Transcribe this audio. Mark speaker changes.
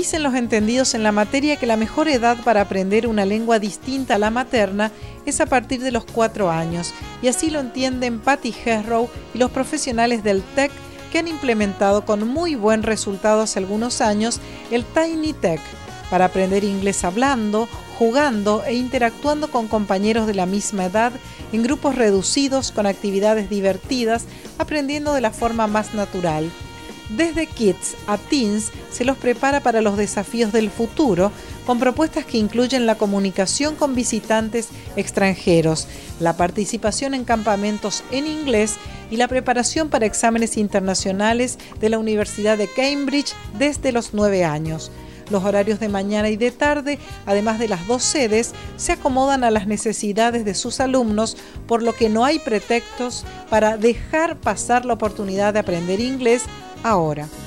Speaker 1: Dicen los entendidos en la materia que la mejor edad para aprender una lengua distinta a la materna es a partir de los 4 años, y así lo entienden Patty Hesrow y los profesionales del TEC, que han implementado con muy buen resultado hace algunos años el Tiny TEC, para aprender inglés hablando, jugando e interactuando con compañeros de la misma edad en grupos reducidos con actividades divertidas, aprendiendo de la forma más natural. Desde Kids a Teens se los prepara para los desafíos del futuro, con propuestas que incluyen la comunicación con visitantes extranjeros, la participación en campamentos en inglés y la preparación para exámenes internacionales de la Universidad de Cambridge desde los 9 años. Los horarios de mañana y de tarde, además de las 2 sedes, se acomodan a las necesidades de sus alumnos, por lo que no hay pretextos para dejar pasar la oportunidad de aprender inglés ahora.